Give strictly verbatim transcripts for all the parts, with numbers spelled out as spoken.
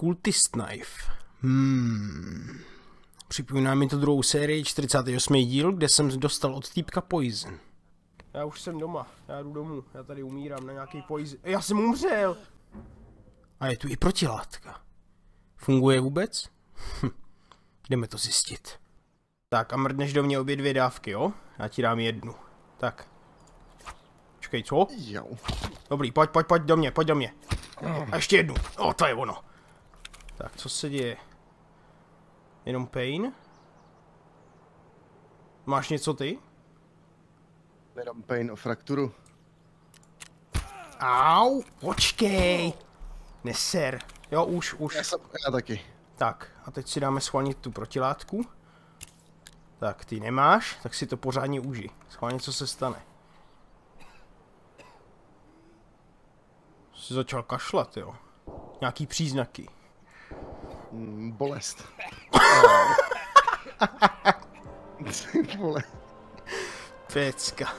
Cultist Knife. Hmm. Připomíná mi to druhou sérii, čtyřicátý osmý díl, kde jsem dostal od týpka poison. Já už jsem doma, já jdu domů, já tady umírám na nějaký poison. Já jsem umřel! A je tu i protilátka. Funguje vůbec? Hm. Jdeme to zjistit. Tak a mrdneš do mě obě dvě dávky, jo? Já ti dám jednu. Tak. Počkej, co? Jo. Dobrý, pojď, pojď, pojď do mě, pojď do mě. A ještě jednu. O, to je ono. Tak, co se děje? Jenom pain? Máš něco ty? Jenom pain o frakturu. Au, počkej. Neser. Jo, už, už. Já jsem, já taky. Tak, a teď si dáme schválně tu protilátku. Tak, ty nemáš, tak si to pořádně uži. Schválně, co se stane. Jsi začal kašlat, jo. Nějaký příznaky. Mm, bolest. Bolest. Pecka.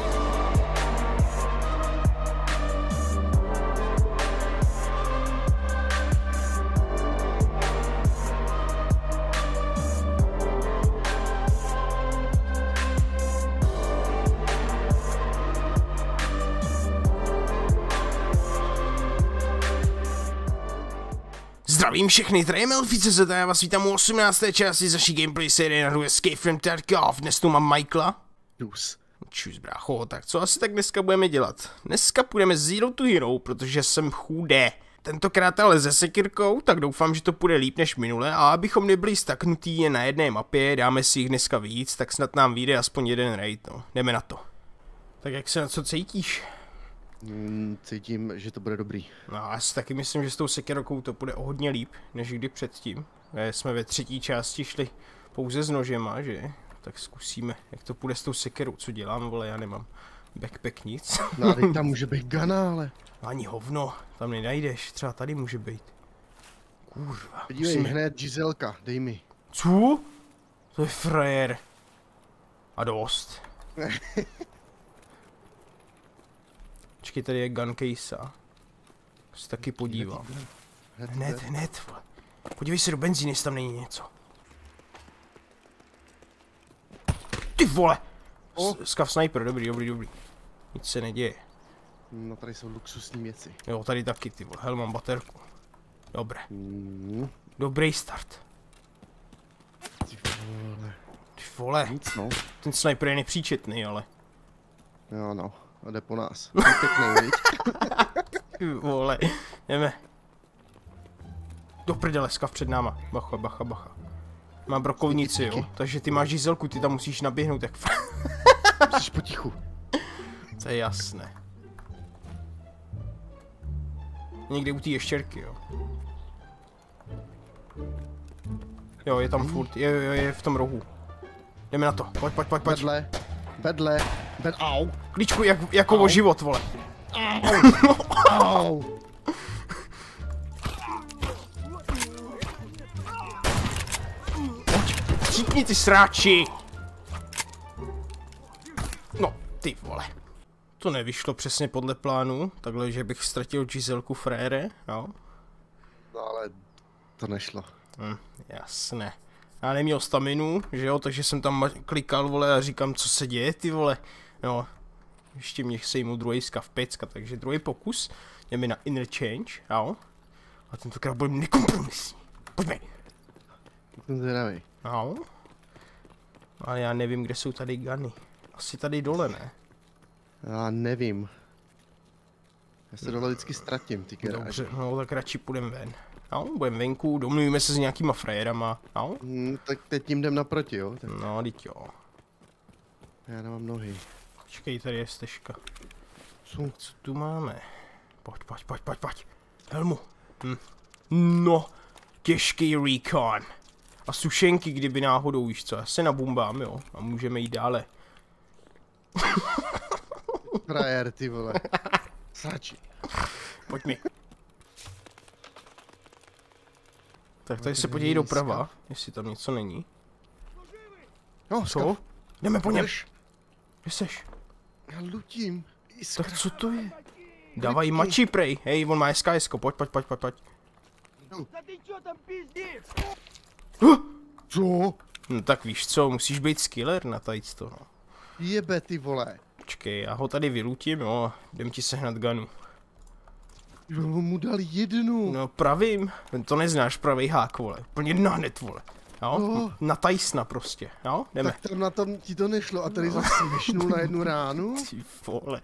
Zdravím všechny, tady je Melfi.cz a já vás vítám u osmnácté části z naší gameplay série na hru Escape from Tarkov. Dnes tu mám Michaela. Čus. Čus, brácho, tak co asi tak dneska budeme dělat? Dneska půjdeme Zero to Hero, protože jsem chudé. Tentokrát ale se sekirkou, tak doufám, že to půjde líp než minule. A abychom nebyli staknutí jen na jedné mapě, dáme si jich dneska víc, tak snad nám vyjde aspoň jeden raid, no. Jdeme na to. Tak jak se na co cítíš? Mm, cítím, že to bude dobrý. No já si taky myslím, že s tou sekirokou to bude o hodně líp, než kdy předtím. Jsme ve třetí části šli pouze s nožema, že? Tak zkusíme, jak to půjde s tou sekirou. Co dělám, vole, já nemám backpack nic. No a teď tam může být gana, ale... Ani hovno, tam nenajdeš, třeba tady může být. Kurva. Podívej, musíme... hned Giselka, dej mi. Co? To je frajer. A dost. Počkej, tady je gun case. Se taky podívám. Hned, hned, hned, vole. Podívej se do benzíny, jestli tam není něco. Ty vole! Oh. Skav sniper, dobrý, dobrý, dobrý. Nic se neděje. No tady jsou luxusní věci. Jo, tady taky, ty vole. Hel, mám baterku. Dobré. Mm. Dobrý start. Ty vole. Ty vole. Nic, no. Ten sniper je nepříčetný, ale. Jo, no. A jde po nás. Pěkný, viď? Ty vole. Jdeme. Do prdele, skav před náma. Bacha, bacha, bacha. Mám brokovnici, jo. Takže ty máš Giselku, ty tam musíš naběhnout jak f... Musíš potichu. To je jasné. Někde u té ještěrky, jo. Jo, je tam furt, je, je, je v tom rohu. Jdeme na to, pojď, pojď, pojď, pojď. Bedle, bedle, bed, au. Klíčku, jak, jako au. O život, vole. Au. Au. Připni ty sráči! No, ty vole. To nevyšlo přesně podle plánu, takhle, že bych ztratil Giselku frére, jo. No ale to nešlo. Hm, jasné. Já neměl staminu, že jo, takže jsem tam klikal, vole, a říkám, co se děje, ty vole. No, ještě mě sejmu druhý skav pecka, takže druhý pokus. Jdeme na interchange, jo. A tentokrát budeme nekompromisní. Pojďme. Jsem zvědavý. Jo. Ale já nevím, kde jsou tady guny. Asi tady dole, ne? Já nevím. Já se dole vždycky ztratím, ty keráži. Dobře, no tak radši půjdeme ven. Jo, budeme venku, domluvíme se s nějakýma frajerama, jo? Hmm, tak teď tím jdem naproti, jo? Tak... No, teď jo. Já nemám nohy. Počkej, tady je stežka. Co? Co tu máme? Pojď, pojď, pojď, pojď, pojď. Helmu. Hm. No, těžký recon. A sušenky, kdyby náhodou, víš co, já se nabumbám, jo? A můžeme jít dále. Frajer, ty vole. Srači. Pojď mi. Tak tady se podívej doprava, jestli tam něco není. No, co? Jdeme po něm. Kde seš? Já lutím. Tak co to je? Dávaj mači prej. Hej, on má S K S ko, pojď, pojď, pojď, pojď, pojď. Co? No tak víš co, musíš být skiller na tajc to, no. Jebe, ty vole. Počkej, já ho tady vylutím, jo, jdem ti sehnat ganu. Jo, mu dal jednu. No pravým, to neznáš, pravej hák, vole, úplně na hned, vole. Jo, No. na tajsna prostě, jo, jdeme. Tak tam na tom ti to nešlo a tady zase směšnul na jednu ránu. Ty vole.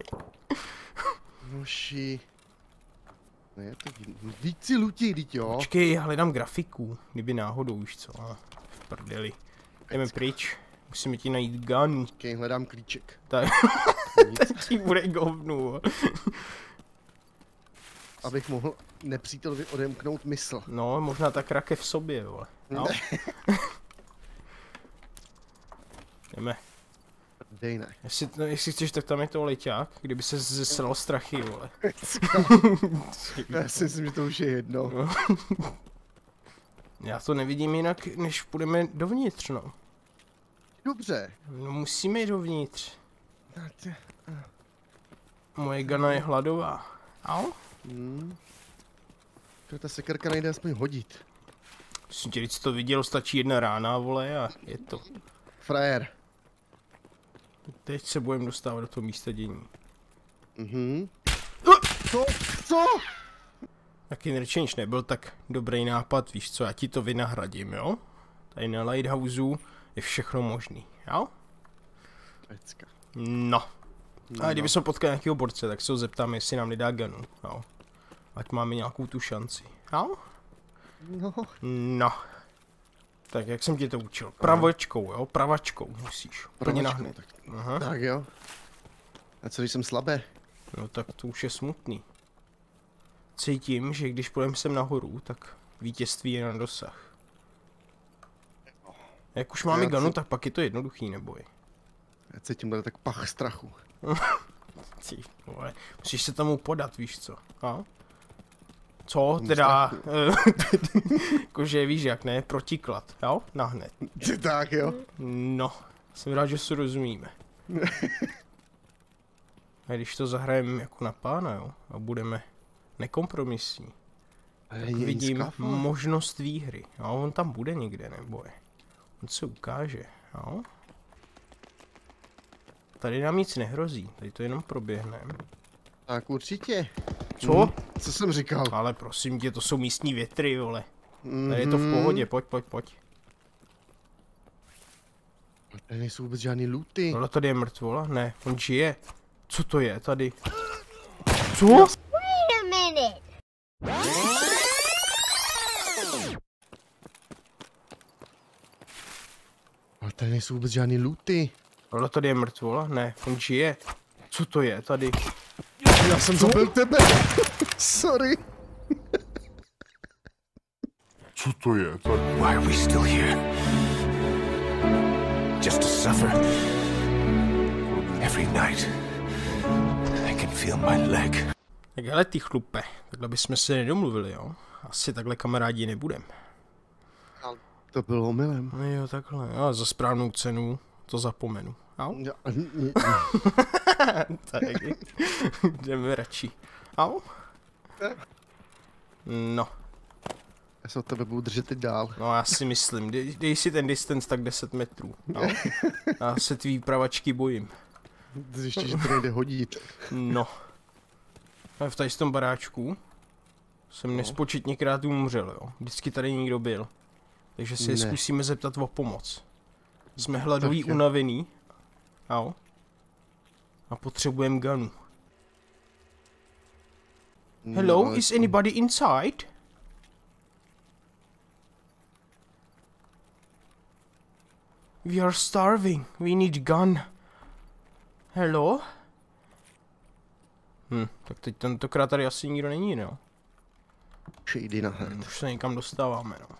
Noši. No je to víc si lutí, teď jo. Počkej, já hledám grafiku, kdyby náhodou, víš co, no, v prdeli. Jdeme pryč, musíme ti najít ganu. Počkej, hledám klíček. Tak, ti bude govnu. Abych mohl nepřítelovi odemknout mysl. No, možná tak rake v sobě, vole. No. Jdeme. Dej ne. Jestli, no, jestli chceš, tak tam je to leťák, kdyby se zesral strachy, vole. Já si myslím, že to už je jedno. No. Já to nevidím jinak, než půjdeme dovnitř, no. Dobře. No musíme jít dovnitř. Moje gana je hladová. Au? Hmm. Ta sekerka nejde aspoň hodit. Musím tě říct, to viděl, stačí jedna rána, vole, a je to. Frajer. Teď se budeme dostávat do toho místa dění. Mhm. Co? Co? Taky Interchange nebyl tak dobrý nápad, víš co, já ti to vynahradím, jo? Tady na Lighthouseu je všechno možný, jo? Pecka. No. No, A kdyby jsme potkali nějakého borce, tak se ho zeptáme, jestli nám nedá ganu, jo? Ať máme nějakou tu šanci, jo? no. No. Tak jak jsem ti to učil? Pravočkou, jo? Pravačkou musíš. Úplně Pravačkou, nahned. tak, Aha. tak jo. A co když jsem slabé? No tak to už je smutný. Cítím, že když půjdeme sem nahoru, tak vítězství je na dosah. Jak už máme Já ganu, cít- tak pak je to jednoduchý, neboj. Já cítím tady tak pach strachu. Ty vole, musíš se tomu podat, víš co? A? Co? Teda, jakože víš jak, ne? Protiklad, jo? Nahned. Tak jo. No, jsem rád, že se rozumíme. A když to zahrajeme jako na pána, jo? A budeme nekompromisní. Tak vidím možnost výhry. Jo, on tam bude někde, neboj. On se ukáže, jo? Tady nám nic nehrozí, tady to jenom proběhneme. Tak určitě. Co? Hm, co jsem říkal? Ale prosím tě, to jsou místní větry, vole. Tady je to v pohodě, pojď, pojď, pojď. Tady nejsou vůbec žádný looty. Ale tady je mrtvola? Ne, on žije. Co to je tady? Co? Wait a minute. Ale tady nejsou vůbec žádný looty. Ale tady je mrtvola? Ne, on žije. Co to je tady? Já jsem zabil tebe. Sorry. Co to je tady? Why are we still here? Just to suffer. Every night, I can feel my leg. Tak hele ty chlupe, takhle bychom se nedomluvili, jo? Asi takhle kamarádi nebudem. To bylo omylem. No jo, takhle, jo, za správnou cenu to zapomenu. Au? Já- n- n- Tady. Jdeme radši. Au? No, Já se od tebe budu držet teď dál. no já si myslím, dej, dej si ten distance tak deset metrů. No. Já se tvý pravačky bojím. Zjišťuji, že to nejde hodit. No. A v tady z tom baráčku jsem nespočetněkrát umřel, jo. Vždycky tady někdo byl. Takže si je Ne. zkusíme zeptat o pomoc. Jsme hladoví, Tak jo. unavený. Au. A potřebujeme ganu. Hello, No, is anybody inside? We are starving. We need gun. Hello? Hm, tak teď tentokrát tady asi nikdo není, no. Shady na hned. Už se někam dostáváme, no.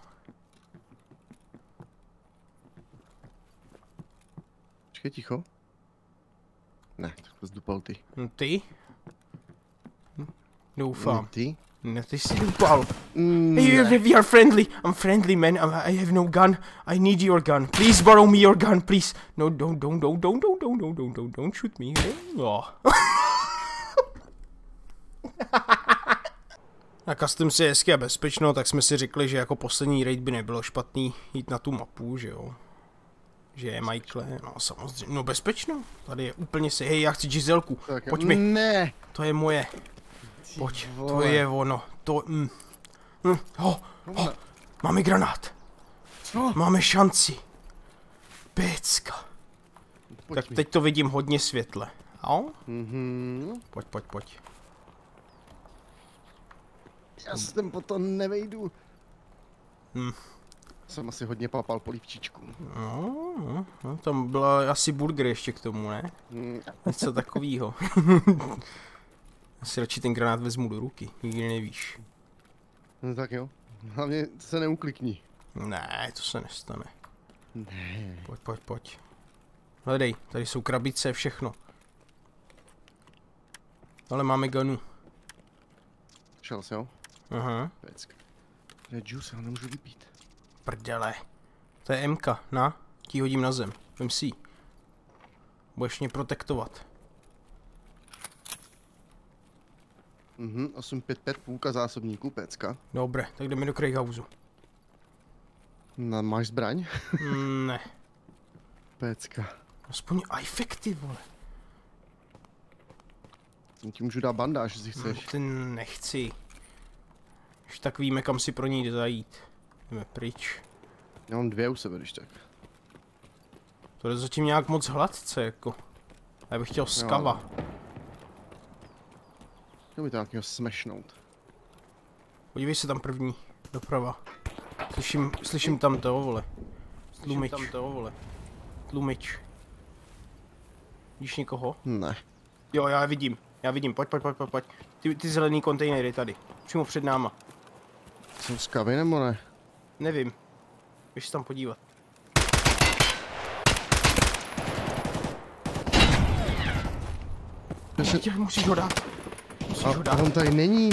Počkej, ticho. Ne, tak to zdupal ty. Hm, ty? Hm, doufám. Ne, ty? Ne, ty jsi doufal. Mm, Hey, ne. we, we are friendly. I'm friendly, man. I'm, I have no gun. I need your gun. Please borrow me your gun, please. No, don't, don't, don't, don't, don't, don't, don't, don't, don't, don't shoot me. Oh. Na custom si je hezky a bezpečno, tak jsme si řekli, že jako poslední raid by nebylo špatný jít na tu mapu, že jo. Že je Michael, no samozřejmě, no bezpečno, tady je úplně si, hej, já chci Giselku, Tak, pojď mi, Ne! to je moje, pojď, to vole. je ono, to, mm, mm, ho, ho, máme granát, Co? máme šanci, pecka, Pojď tak mi. teď to vidím hodně světle, jo, Mhm. pojď, pojď, pojď, Já jsem potom nevejdu. hm. Jsem asi hodně papal polívčičku. No, no, no, tam byla asi burger ještě k tomu, ne? Mm. Něco takového. Asi radši ten granát vezmu do ruky, nikdy nevíš. No tak jo. Hlavně se neuklikni. Ne, to se nestane. Ne. Pojď, pojď, pojď. Hledej, tady jsou krabice, všechno. Ale máme gunu. Šel jsi, jo? Aha, Pecka. To je juice, já nemůžu vypít. prdele. To je Emka, na, ti hodím na zem, vem si ji. Budeš mě protektovat. Mhm, osm pět pět, půlka zásobníků, pecka. Dobré, tak jdeme do Craighouseu. No, máš zbraň? Mm, ne, Pecka. aspoň efekty, vole. Ti můžu dát bandáž, jestli chceš. Ty nechci. Už tak víme, kam si pro ní zajít. Jdeme pryč. Já mám dvě u sebe, když tak. To je zatím nějak moc hladce, jako. Já bych chtěl skava. Chtěl by to nějakého smešnout. Podívej se tam první, doprava. Slyším, slyším tam toho, vole. Tlumič. Slyším tam toho, vole. Tlumič. Vidíš někoho? Ne. Jo, já je vidím. Já vidím, pojď, pojď, pojď, pojď, pojď. Ty, ty zelený kontejnery tady. Přímo před náma. Jsou z kavy nebo ne? Nevím. Běž se tam podívat. Jsem... Tě, musíš ho dát. Musíš A, ho a dát. on tady není.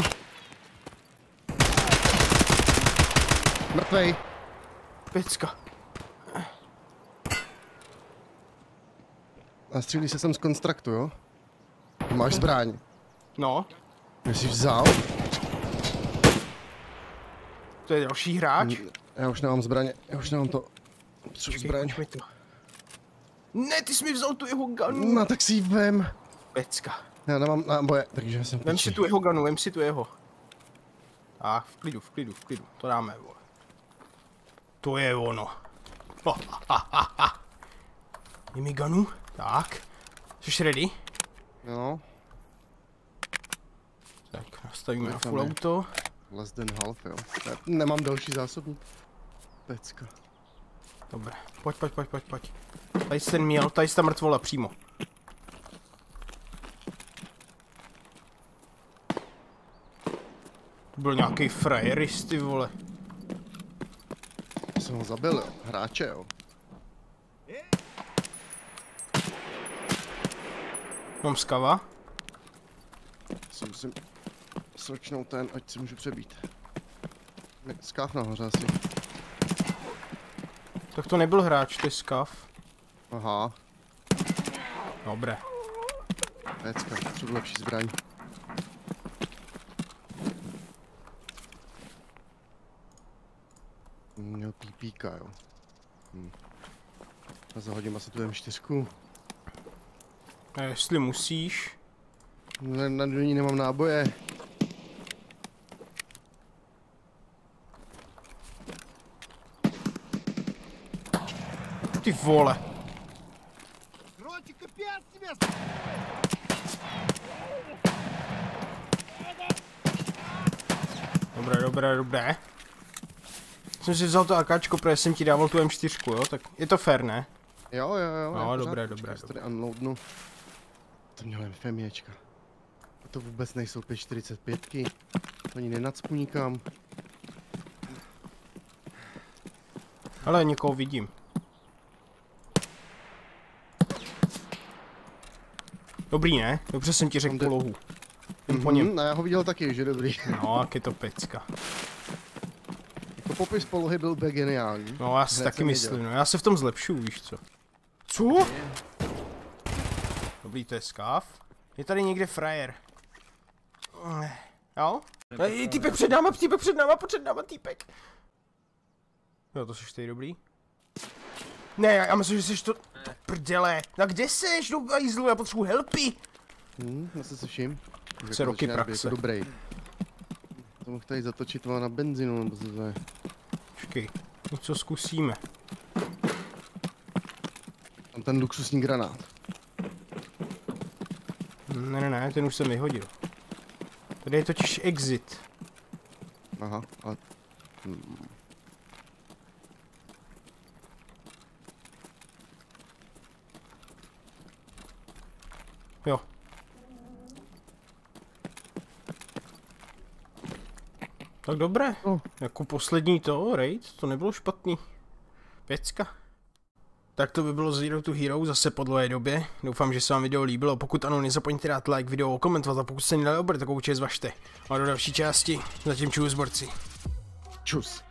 Mrtvej. Pecka. A střílí se sem z konstraktu, jo? Máš zbraň. No, Jsi vzal? to je další hráč. Já už nemám zbraně, já už nemám to. Potřebuji Počkej, zbraň. pojď mi to. Ne, ty jsi mi vzal tu jeho ganu. No tak si ji vem. Pecka. Já nemám náboje, takže jsem Vem si tu jeho ganu, vem si tu jeho. Tak, v klidu, v klidu, v klidu. To dáme, vole. To je ono. Ha, ha, ha, ha. Dej mi ganu. Tak. Jsi ready? No, Tak, nastavíme na Tam full je. auto. less than half, jo. Já nemám další zásobník. Pecka. Dobré. Pojď, pojď, pojď, pojď, pojď. Tady jsi ten měl, tady jsi ta mrtvola přímo. To byl nějaký frajerist, ty vole. Jsem ho zabil, jo. Hráče, jo. Mám skava. Si musím sročnout ten, ať si můžu přebít. Ne, skáv nahoře asi. Tak to nebyl hráč, to je skav. Aha, Dobré. pecka, potřebuji lepší zbraň. Měl pípíka, jo. Hm. A zahodím asi tu em čtyři. A jestli musíš. Ne, na do ní nemám náboje. Ty vole. Dobré, dobré, dobré. Jsem si vzal to akáčko, protože jsem ti dával tu em čtyři, jo? Tak je to fair, ne? Jo, jo, jo. No, je dobré, pořád. dobré, Počkej, si tady unloadnu. To měl jen femiečka. A to vůbec nejsou pět čtyřicet pět. Ani nenacpu nikam. Ale někoho vidím. Dobrý, ne? Dobře jsem ti řekl Tam jde- polohu. Jen po něm. Mhm, a já ho viděl taky, že dobrý. No, jak je to pecka. Jako popis polohy byl by geniální. No, já si Hned taky jsem myslím, věděl. no, já se v tom zlepšuju, víš co. Co? Dobrý, to je skáv. Je tady někde frajer. Jo? Ej, týpek před náma, týpek před náma, před náma, týpek. Jo, to jsi tady dobrý. Ne, já, já myslím, že jsi to... To prdele. A kde seš, do hajzlu, já potřebuji helpy. Hm, já se všim. Se roky praxe. Jako dobrý. To mohl tady zatočit na benzinu, nebo co to je. Počkej, něco zkusíme. Tam ten luxusní granát. Ne, ne, ne, ten už jsem vyhodil. Tady je totiž exit. Aha, a... Hm. Jo. Tak dobré. Oh. Jako poslední to, raid, to nebylo špatný. Pěcka. Tak to by bylo Zero to Hero zase po dlouhé době. Doufám, že se vám video líbilo. Pokud ano, nezapomeňte dát like, video, komentovat a pokud se nedali obr, tak určitě zvažte. A do další části. Zatím čus, borci. Čus.